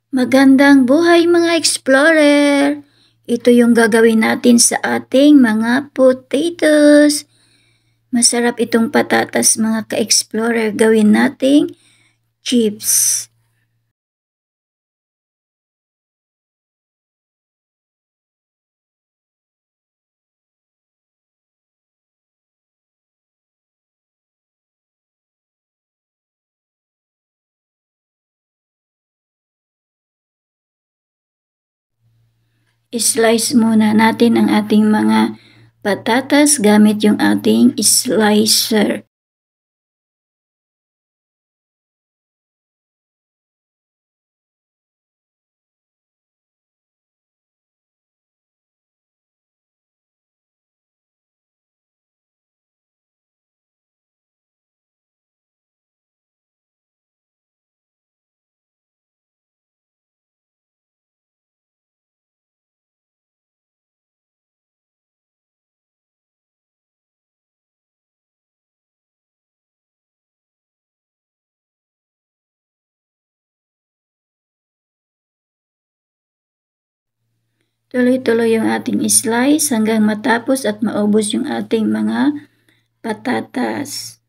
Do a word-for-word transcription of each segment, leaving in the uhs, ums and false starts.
Magandang buhay mga explorer! Ito yung gagawin natin sa ating mga potatoes. Masarap itong patatas mga ka-explorer. Gawin nating chips. Slice muna natin ang ating mga patatas gamit yung ating slicer. Tuloy-tuloy yung ating slice hanggang matapos at maubos yung ating mga patatas.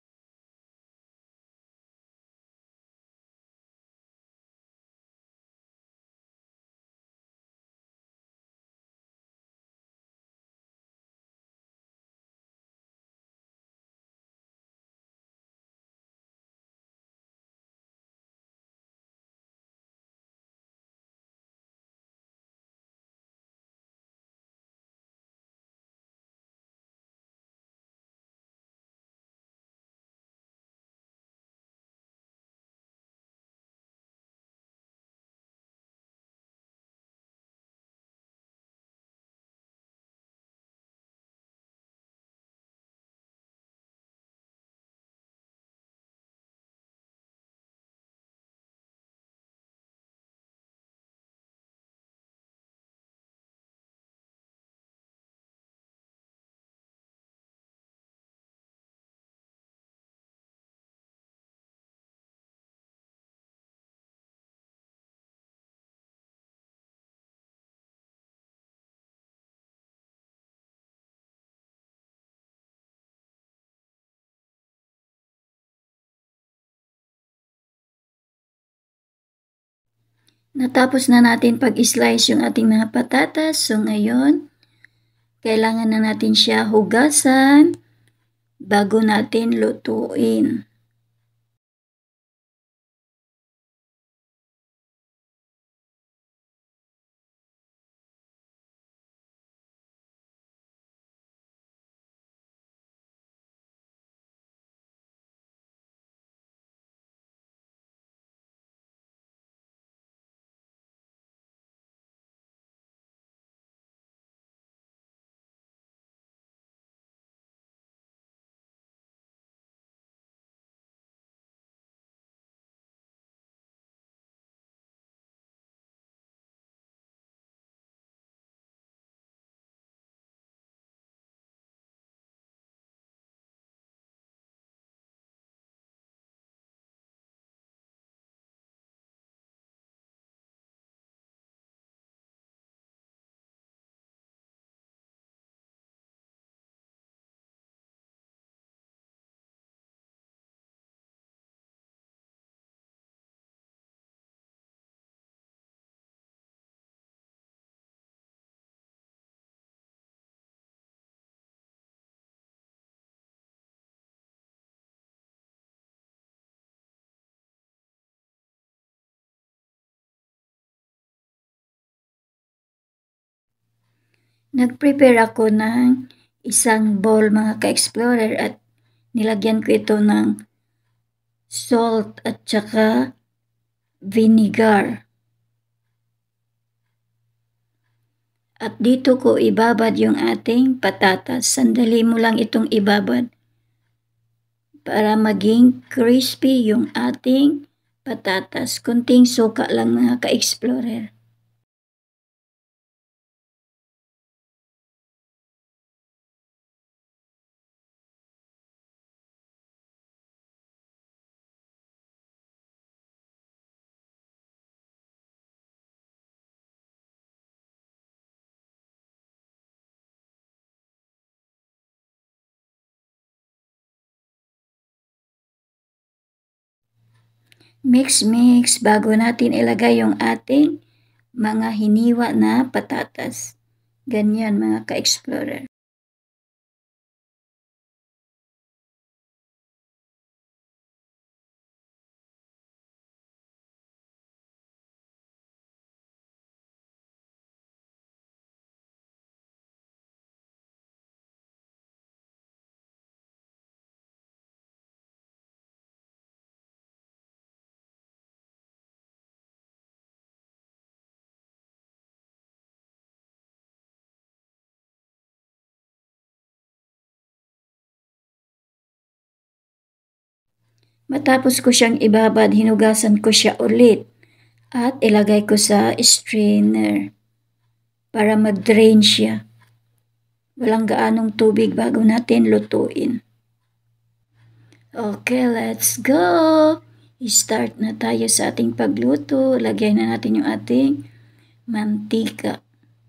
Natapos na natin pag-slice yung ating mga patatas. So ngayon, kailangan na natin siya hugasan bago natin lutuin. Nag-prepare ako ng isang bowl mga ka-explorer at nilagyan ko ito ng salt at saka vinegar. At dito ko ibabad yung ating patatas. Sandali mo lang itong ibabad para maging crispy yung ating patatas. Kunting suka lang mga ka-explorer. Mix-mix bago natin ilagay yung ating mga hiniwa na patatas. Ganyan mga ka-explorer. Matapos ko siyang ibabad, hinugasan ko siya ulit at ilagay ko sa strainer para mag-drain siya. Walang gaanong tubig bago natin lutuin. Okay, let's go! Start na tayo sa ating pagluto. Lagay na natin yung ating mantika.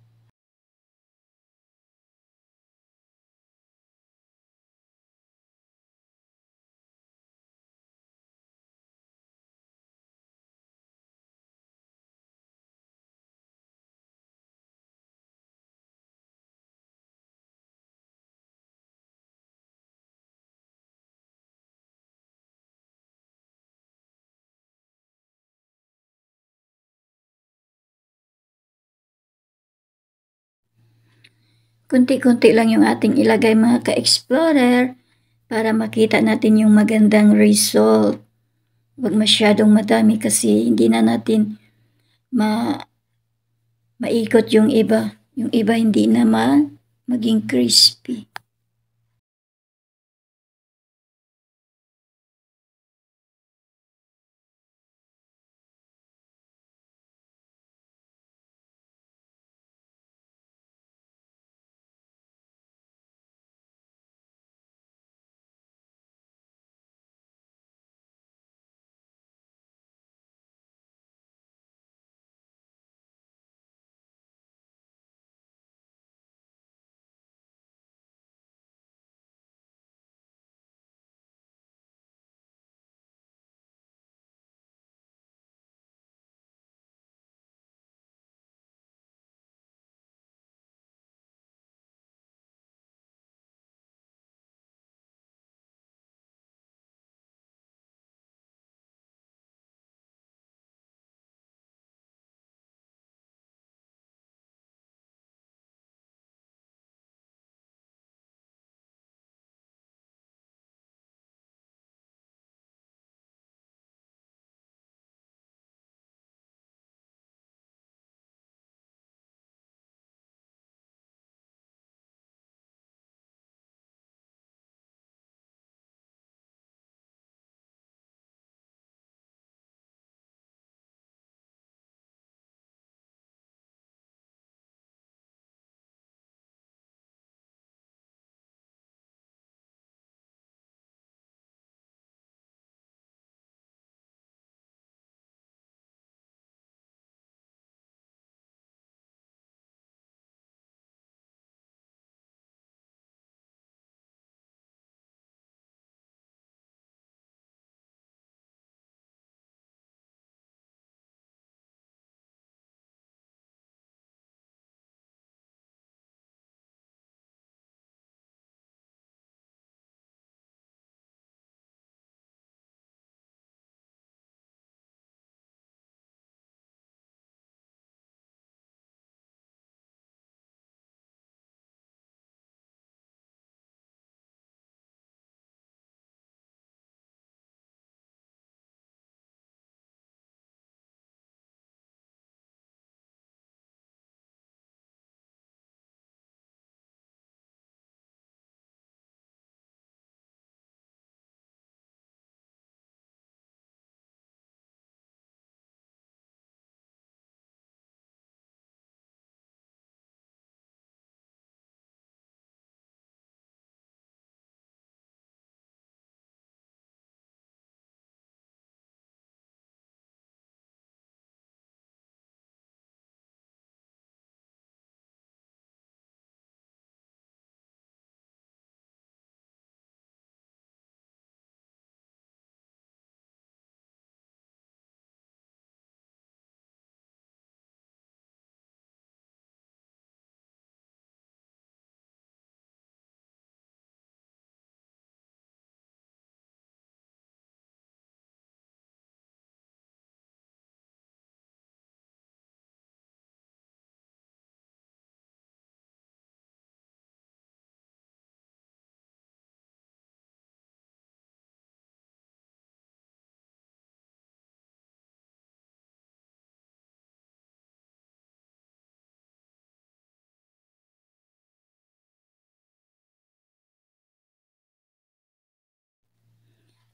Kunti-kunti lang yung ating ilagay mga ka-explorer para makita natin yung magandang result. Huwag masyadong madami kasi hindi na natin ma maikot yung iba. Yung iba hindi na ma maging crispy.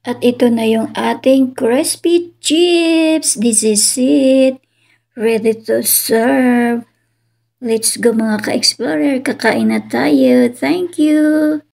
At ito na yung ating crispy chips. This is it. Ready to serve. Let's go mga ka-explorer. Kakain na tayo. Thank you.